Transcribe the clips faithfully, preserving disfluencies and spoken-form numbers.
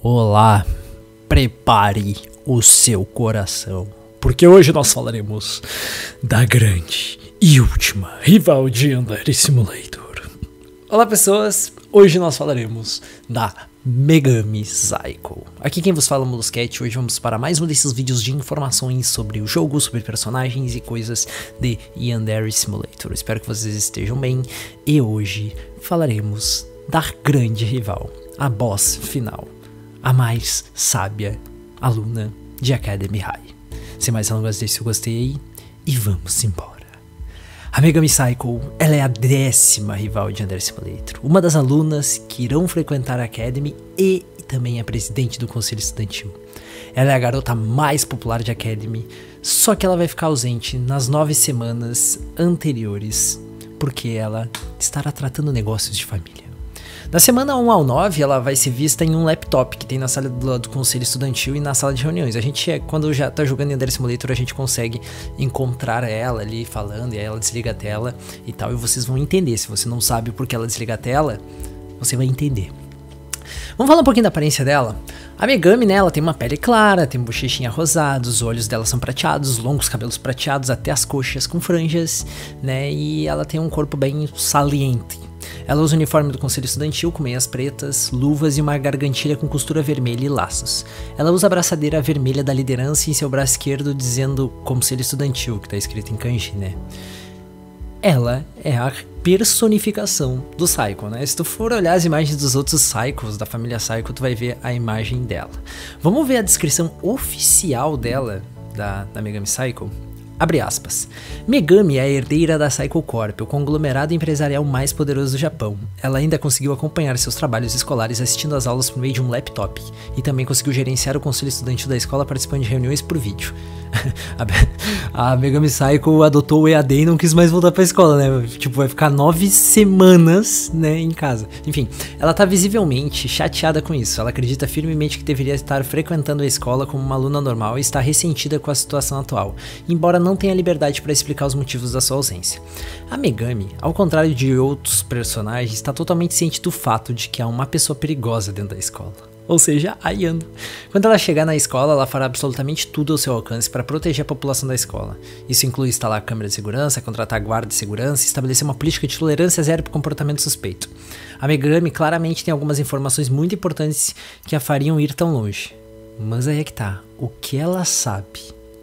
Olá, prepare o seu coração, porque hoje nós falaremos da grande e última rival de Yandere Simulator. Olá pessoas, hoje nós falaremos da Megami Cycle. Aqui quem vos fala é o Molusquete. Hoje vamos para mais um desses vídeos de informações sobre o jogo, sobre personagens e coisas de Yandere Simulator. Espero que vocês estejam bem e hoje falaremos da grande rival, a boss final, a mais sábia aluna de Academy High. Sem mais delongas, deixe seu gostei e vamos embora. A Megami Cycle, ela é a décima rival de Yandere Simulator, uma das alunas que irão frequentar a Academy e também é presidente do conselho estudantil. Ela é a garota mais popular de Academy, só que ela vai ficar ausente nas nove semanas anteriores, porque ela estará tratando negócios de família. Da semana um ao nove, ela vai ser vista em um laptop que tem na sala do, do conselho estudantil e na sala de reuniões. A gente, quando já tá jogando Yandere Simulator, a gente consegue encontrar ela ali falando, e aí ela desliga a tela e tal, e vocês vão entender. Se você não sabe por que ela desliga a tela, você vai entender. Vamos falar um pouquinho da aparência dela. A Megami, né, ela tem uma pele clara, tem bochechinha rosada, os olhos dela são prateados, longos cabelos prateados até as coxas com franjas, né, e ela tem um corpo bem saliente. Ela usa o uniforme do conselho estudantil com meias pretas, luvas e uma gargantilha com costura vermelha e laços. Ela usa a braçadeira vermelha da liderança em seu braço esquerdo dizendo conselho estudantil, que tá escrito em kanji, né? Ela é a personificação do Cycle, né? Se tu for olhar as imagens dos outros Cycles, da família Cycle, tu vai ver a imagem dela. Vamos ver a descrição oficial dela, da, da Megami Cycle? Abre aspas. Megami é a herdeira da Cycle Corp, o conglomerado empresarial mais poderoso do Japão. Ela ainda conseguiu acompanhar seus trabalhos escolares assistindo às aulas por meio de um laptop, e também conseguiu gerenciar o conselho estudantil da escola participando de reuniões por vídeo. A Megami Cycle adotou o E A D e não quis mais voltar pra escola, né? Tipo, vai ficar nove semanas, né, em casa. Enfim, ela tá visivelmente chateada com isso. Ela acredita firmemente que deveria estar frequentando a escola como uma aluna normal e está ressentida com a situação atual, embora não tenha liberdade para explicar os motivos da sua ausência. A Megami, ao contrário de outros personagens, está totalmente ciente do fato de que há uma pessoa perigosa dentro da escola. Ou seja, a Yano. Quando ela chegar na escola, ela fará absolutamente tudo ao seu alcance para proteger a população da escola. Isso inclui instalar câmera de segurança, contratar guarda de segurança e estabelecer uma política de tolerância zero para comportamento suspeito. A Megami claramente tem algumas informações muito importantes que a fariam ir tão longe. Mas aí é que tá, o que ela sabe?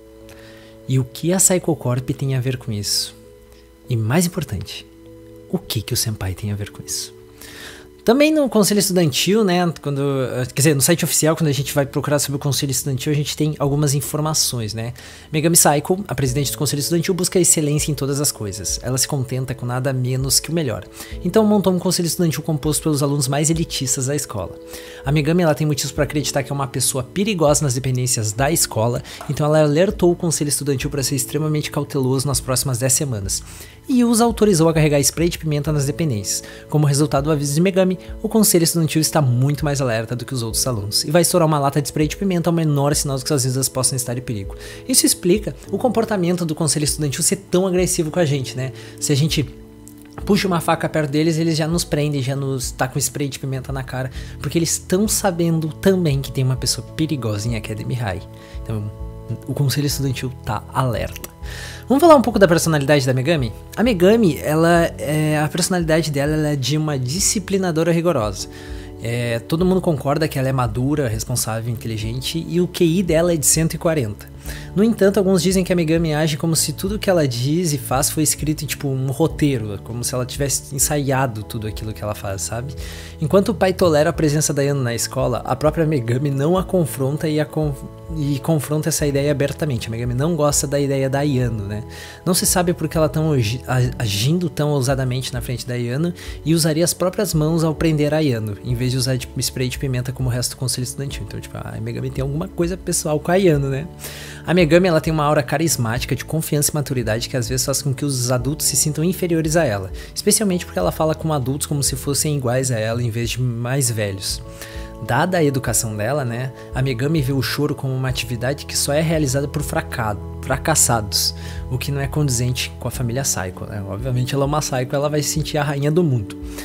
E o que a Cycle Corp tem a ver com isso? E mais importante, o que, que o Senpai tem a ver com isso? Também no conselho estudantil, né, quando, quer dizer, no site oficial, quando a gente vai procurar sobre o conselho estudantil, a gente tem algumas informações, né. Megami Cycle, a presidente do conselho estudantil, busca excelência em todas as coisas. Ela se contenta com nada menos que o melhor. Então montou um conselho estudantil composto pelos alunos mais elitistas da escola. A Megami, ela tem motivos para acreditar que é uma pessoa perigosa nas dependências da escola, então ela alertou o conselho estudantil para ser extremamente cauteloso nas próximas dez semanas. E os autorizou a carregar spray de pimenta nas dependências. Como resultado do aviso de Megami, o conselho estudantil está muito mais alerta do que os outros alunos, e vai estourar uma lata de spray de pimenta ao menor sinal de que suas vidas possam estar em perigo. Isso explica o comportamento do conselho estudantil ser tão agressivo com a gente, né? Se a gente puxa uma faca perto deles, eles já nos prendem, já nos tacam spray de pimenta na cara, porque eles estão sabendo também que tem uma pessoa perigosa em Academy High. Então, o conselho estudantil tá alerta. Vamos falar um pouco da personalidade da Megami? A Megami, ela, é, a personalidade dela ela é de uma disciplinadora rigorosa. É, todo mundo concorda que ela é madura, responsável, inteligente, e o Q I dela é de cento e quarenta. No entanto, alguns dizem que a Megami age como se tudo que ela diz e faz foi escrito em tipo um roteiro, como se ela tivesse ensaiado tudo aquilo que ela faz, sabe? Enquanto o pai tolera a presença da Yano na escola, a própria Megami não a confronta e, a conf... e confronta essa ideia abertamente. A Megami não gosta da ideia da Yano, né? Não se sabe por que ela está agindo tão ousadamente na frente da Yano e usaria as próprias mãos ao prender a Yano, em vez de usar tipo, spray de pimenta como o resto do conselho estudantil. Então, tipo, a Megami tem alguma coisa pessoal com a Yano, né? A Megami, ela tem uma aura carismática de confiança e maturidade que às vezes faz com que os adultos se sintam inferiores a ela, especialmente porque ela fala com adultos como se fossem iguais a ela em vez de mais velhos. Dada a educação dela, né, a Megami vê o choro como uma atividade que só é realizada por fracassados, o que não é condizente com a família Cycle, né? Obviamente ela é uma Cycle, ela vai se sentir a rainha do mundo.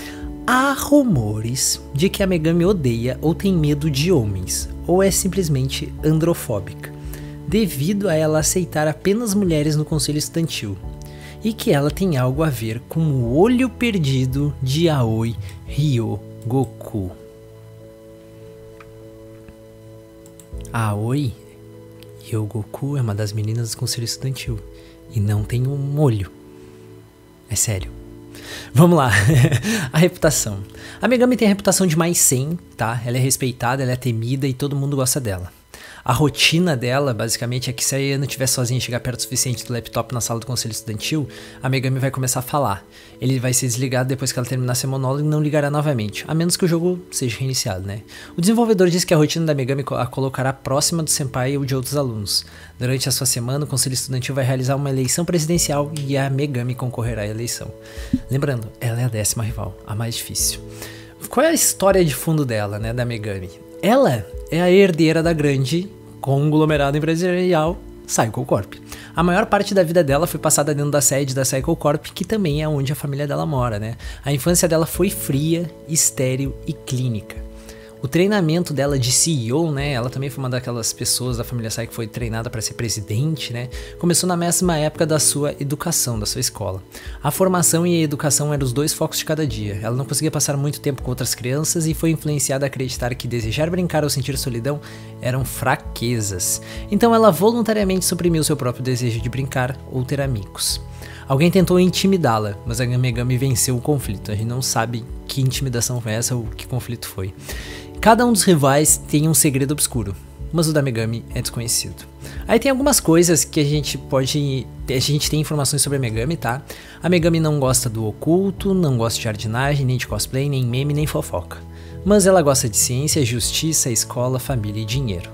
Há rumores de que a Megami odeia ou tem medo de homens, ou é simplesmente androfóbica, devido a ela aceitar apenas mulheres no conselho estudantil, e que ela tem algo a ver com o olho perdido de Aoi Ryogoku. A Aoi Ryogoku é uma das meninas do conselho estudantil, e não tem um olho. É sério. Vamos lá, a reputação. A Megami tem a reputação de mais cem, tá? Ela é respeitada, ela é temida e todo mundo gosta dela. A rotina dela, basicamente, é que se a Ayano estiver sozinha e chegar perto o suficiente do laptop na sala do conselho estudantil, a Megami vai começar a falar. Ele vai ser desligado depois que ela terminar seu monólogo e não ligará novamente, a menos que o jogo seja reiniciado, né? O desenvolvedor diz que a rotina da Megami a colocará próxima do senpai ou de outros alunos. Durante a sua semana, o conselho estudantil vai realizar uma eleição presidencial e a Megami concorrerá à eleição. Lembrando, ela é a décima rival, a mais difícil. Qual é a história de fundo dela, né, da Megami? Ela é a herdeira da grande conglomerado empresarial Cycle Corp. A maior parte da vida dela foi passada dentro da sede da Cycle Corp, que também é onde a família dela mora, né? A infância dela foi fria, estéril e clínica. O treinamento dela de C E O, né, ela também foi uma daquelas pessoas da família Sai que foi treinada para ser presidente, né, começou na mesma época da sua educação, da sua escola. A formação e a educação eram os dois focos de cada dia. Ela não conseguia passar muito tempo com outras crianças e foi influenciada a acreditar que desejar brincar ou sentir solidão eram fraquezas. Então ela voluntariamente suprimiu seu próprio desejo de brincar ou ter amigos. Alguém tentou intimidá-la, mas a Megami venceu o conflito. A gente não sabe que intimidação foi essa ou que conflito foi. Cada um dos rivais tem um segredo obscuro, mas o da Megami é desconhecido. Aí tem algumas coisas que a gente pode... A gente tem informações sobre a Megami, tá? A Megami não gosta do oculto, não gosta de jardinagem, nem de cosplay, nem meme, nem fofoca. Mas ela gosta de ciência, justiça, escola, família e dinheiro.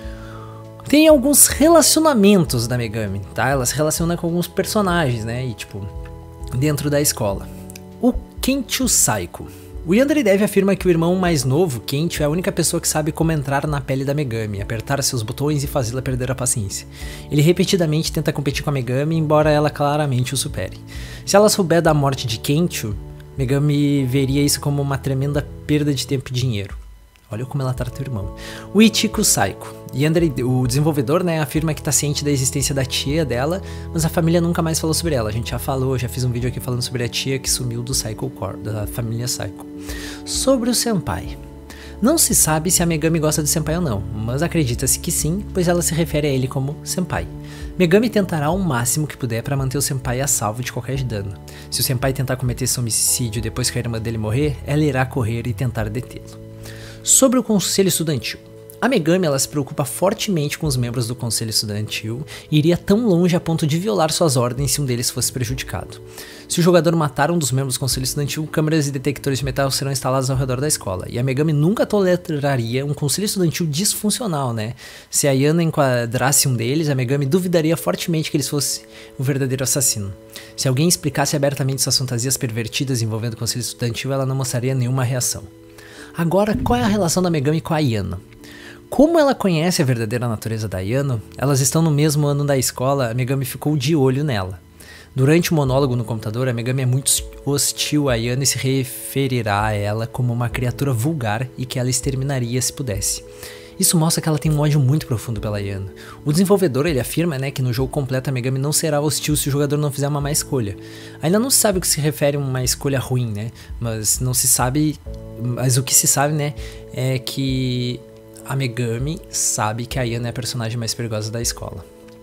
Tem alguns relacionamentos da Megami, tá? Ela se relaciona com alguns personagens, né? E tipo, dentro da escola. O Kencho Saiko. O Yandere Dev afirma que o irmão mais novo, Kencho, é a única pessoa que sabe como entrar na pele da Megami, apertar seus botões e fazê-la perder a paciência. Ele repetidamente tenta competir com a Megami, embora ela claramente o supere. Se ela souber da morte de Kencho, Megami veria isso como uma tremenda perda de tempo e dinheiro. Olha como ela trata o irmão. O Ichiko Saiko. Yandere, o desenvolvedor, né, afirma que está ciente da existência da tia dela, mas a família nunca mais falou sobre ela. A gente já falou, já fiz um vídeo aqui falando sobre a tia que sumiu do Cycle Corp, da família Cycle. Sobre o senpai. Não se sabe se a Megami gosta do senpai ou não, mas acredita-se que sim, pois ela se refere a ele como senpai. Megami tentará o máximo que puder para manter o senpai a salvo de qualquer dano. Se o senpai tentar cometer seu homicídio depois que a irmã dele morrer, ela irá correr e tentar detê-lo. Sobre o conselho estudantil. A Megami ela se preocupa fortemente com os membros do conselho estudantil e iria tão longe a ponto de violar suas ordens se um deles fosse prejudicado. Se o jogador matar um dos membros do conselho estudantil, câmeras e detectores de metal serão instalados ao redor da escola. E a Megami nunca toleraria um conselho estudantil disfuncional, né? Se a Ayano enquadrasse um deles, a Megami duvidaria fortemente que eles fossem o verdadeiro assassino. Se alguém explicasse abertamente suas fantasias pervertidas envolvendo o conselho estudantil, ela não mostraria nenhuma reação. Agora, qual é a relação da Megami com a Ayano? Como ela conhece a verdadeira natureza da Ayano, elas estão no mesmo ano da escola, a Megami ficou de olho nela. Durante o monólogo no computador, a Megami é muito hostil a Ayano e se referirá a ela como uma criatura vulgar e que ela exterminaria se pudesse. Isso mostra que ela tem um ódio muito profundo pela Ayano. O desenvolvedor ele afirma, né, que no jogo completo a Megami não será hostil se o jogador não fizer uma má escolha. Ainda não se sabe o que se refere a uma escolha ruim, né? Mas não se sabe, mas o que se sabe, né, é que a Megami sabe que a Ayano é a personagem mais perigosa da escola.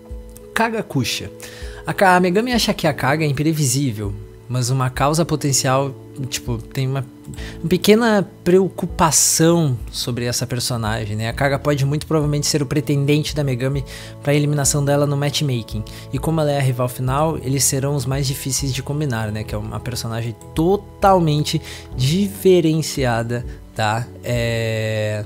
Kagakusha. A Megami acha que a Kaga é imprevisível, mas uma causa potencial, tipo, tem uma pequena preocupação sobre essa personagem, né? A Kaga pode muito provavelmente ser o pretendente da Megami para a eliminação dela no matchmaking. E como ela é a rival final, eles serão os mais difíceis de combinar, né? Que é uma personagem totalmente diferenciada da... É...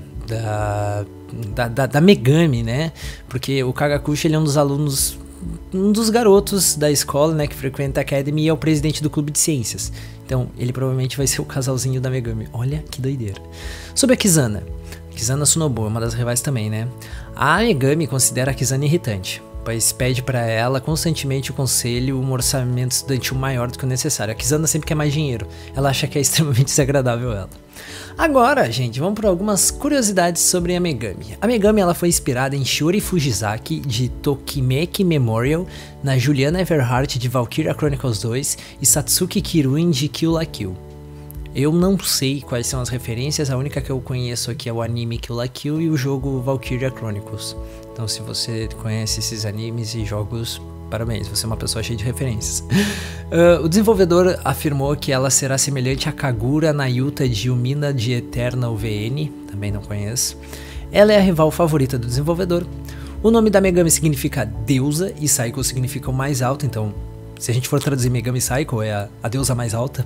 Da, da, da, da Megami, né? Porque o Kagakusha ele é um dos alunos, um dos garotos da escola, né, que frequenta a Academy e é o presidente do clube de ciências. Então, ele provavelmente vai ser o casalzinho da Megami. Olha que doideira. Sobre a Kizana. Kizana Tsunobu é uma das rivais também, né? A Megami considera a Kizana irritante, pois pede pra ela constantemente o conselho um orçamento estudantil maior do que o necessário. A Kizuna sempre quer mais dinheiro, ela acha que é extremamente desagradável ela. Agora, gente, vamos para algumas curiosidades sobre a Megami. A Megami ela foi inspirada em Shiori Fujisaki de Tokimeki Memorial, na Juliana Everhart de Valkyria Chronicles dois e Satsuki Kiruin de Kill la Kill. Eu não sei quais são as referências, a única que eu conheço aqui é o anime Kill la Kill e o jogo Valkyria Chronicles. Então se você conhece esses animes e jogos, parabéns, você é uma pessoa cheia de referências. Uh, o desenvolvedor afirmou que ela será semelhante a Kagura Nayuta de Umina de Eternal V N, também não conheço. Ela é a rival favorita do desenvolvedor. O nome da Megami significa deusa e Psycho significa o mais alto, então se a gente for traduzir Megami Psycho é a, a deusa mais alta.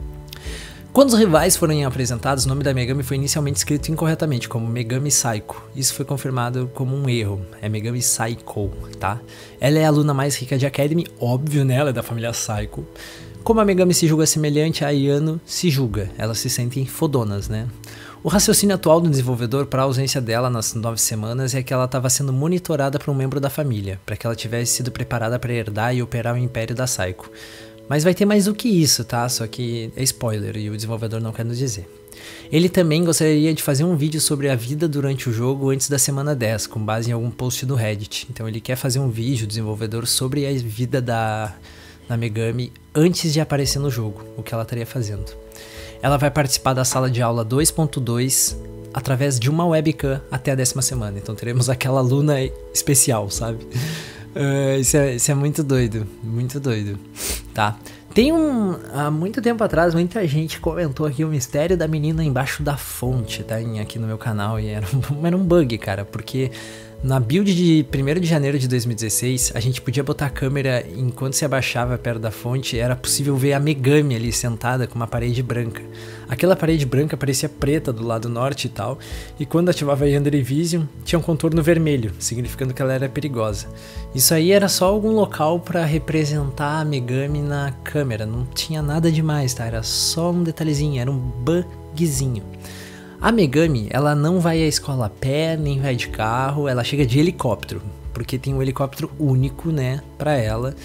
Quando os rivais foram apresentados, o nome da Megami foi inicialmente escrito incorretamente, como Megami Psycho. Isso foi confirmado como um erro, é Megami Psycho, tá? Ela é a aluna mais rica de Academy, óbvio, né? Ela é da família Psycho. Como a Megami se julga semelhante a Ayano se julga, elas se sentem fodonas, né? O raciocínio atual do desenvolvedor para a ausência dela nas nove semanas é que ela estava sendo monitorada por um membro da família, para que ela tivesse sido preparada para herdar e operar o império da Psycho. Mas vai ter mais do que isso, tá? Só que é spoiler e o desenvolvedor não quer nos dizer. Ele também gostaria de fazer um vídeo sobre a vida durante o jogo antes da semana dez, com base em algum post do Reddit. Então ele quer fazer um vídeo, desenvolvedor, sobre a vida da, da Megami antes de aparecer no jogo, o que ela estaria fazendo. Ela vai participar da sala de aula dois ponto dois através de uma webcam até a décima semana. Então teremos aquela aluna especial, sabe? Uh, isso, é, isso é muito doido, muito doido, tá? Tem um, há muito tempo atrás, muita gente comentou aqui o mistério da menina embaixo da fonte, tá? Aqui no meu canal, e era um, era um bug, cara, porque na build de primeiro de janeiro de dois mil e dezesseis, a gente podia botar a câmera enquanto se abaixava perto da fonte, era possível ver a Megami ali sentada com uma parede branca. Aquela parede branca parecia preta do lado norte e tal, e quando ativava a Yandere Vision, tinha um contorno vermelho, significando que ela era perigosa. Isso aí era só algum local para representar a Megami na câmera, não tinha nada demais, tá? Era só um detalhezinho, era um bugzinho. A Megami, ela não vai à escola a pé, nem vai de carro, ela chega de helicóptero, porque tem um helicóptero único, né, pra ela,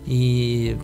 e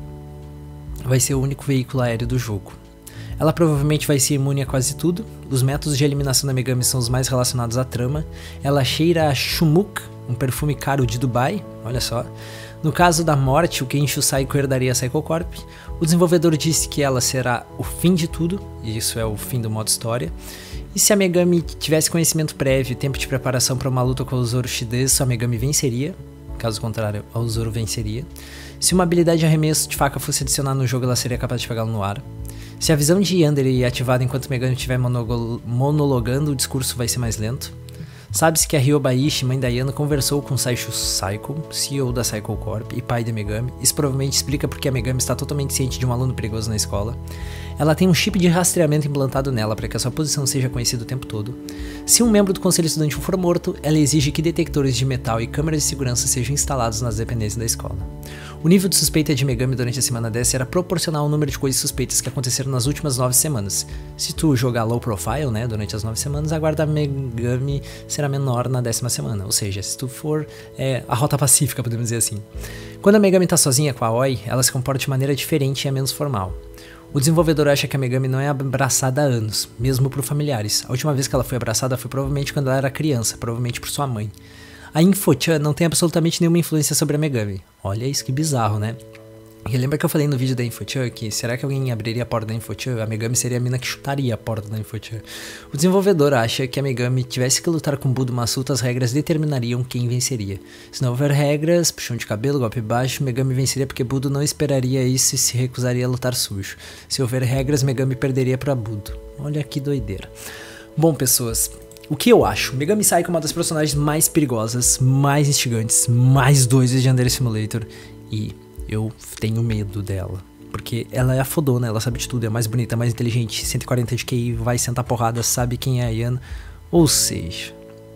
vai ser o único veículo aéreo do jogo. Ela provavelmente vai ser imune a quase tudo, os métodos de eliminação da Megami são os mais relacionados à trama, ela cheira a Shumuk, um perfume caro de Dubai, olha só. No caso da morte, o Kensho Psycho herdaria a Psycho Corp. O desenvolvedor disse que ela será o fim de tudo, e isso é o fim do modo história. E se a Megami tivesse conhecimento prévio e tempo de preparação para uma luta com o Zoro Shidesu, a Megami venceria. Caso contrário, o Zoro venceria. Se uma habilidade de arremesso de faca fosse adicionada no jogo, ela seria capaz de pegá-lo no ar. Se a visão de Yandere é ativada enquanto Megami estiver monologando, o discurso vai ser mais lento. Sabe-se que a Ryobaishi, mãe da Ayano, conversou com Saisho Psycho, C E O da Psycho Corp e pai da Megami. Isso provavelmente explica porque a Megami está totalmente ciente de um aluno perigoso na escola. Ela tem um chip de rastreamento implantado nela para que a sua posição seja conhecida o tempo todo. Se um membro do conselho estudantil for morto, ela exige que detectores de metal e câmeras de segurança sejam instalados nas dependências da escola. O nível de suspeita de Megami durante a semana dez era proporcional ao número de coisas suspeitas que aconteceram nas últimas nove semanas. Se tu jogar low profile, né, durante as nove semanas, a guarda Megami será menor na décima semana, ou seja, se tu for é, a rota pacífica, podemos dizer assim. Quando a Megami está sozinha com a Oi, ela se comporta de maneira diferente e é menos formal. O desenvolvedor acha que a Megami não é abraçada há anos, mesmo por familiares. A última vez que ela foi abraçada foi provavelmente quando ela era criança, provavelmente por sua mãe. A Infochan não tem absolutamente nenhuma influência sobre a Megami. Olha isso, que bizarro, né? E lembra que eu falei no vídeo da Infochan que será que alguém abriria a porta da Infochan? A Megami seria a mina que chutaria a porta da Infochan. O desenvolvedor acha que a Megami tivesse que lutar com Budo Masuta, as regras determinariam quem venceria. Se não houver regras, puxão de cabelo, golpe baixo, Megami venceria porque Budo não esperaria isso e se recusaria a lutar sujo. Se houver regras, Megami perderia pra Budo. Olha que doideira. Bom, pessoas, o que eu acho? Megami Psycho é uma das personagens mais perigosas, mais instigantes, mais doidas de Yandere Simulator e eu tenho medo dela, porque ela é a fodona, ela sabe de tudo, é mais bonita, mais inteligente, cento e quarenta de Q I, vai sentar porrada, sabe quem é a Ayano, ou seja,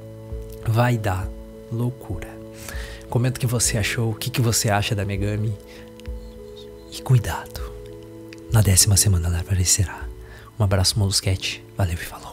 vai dar loucura. Comenta o que você achou, o que, que você acha da Megami, e cuidado, na décima semana ela aparecerá. Um abraço, Molusquete, valeu e falou.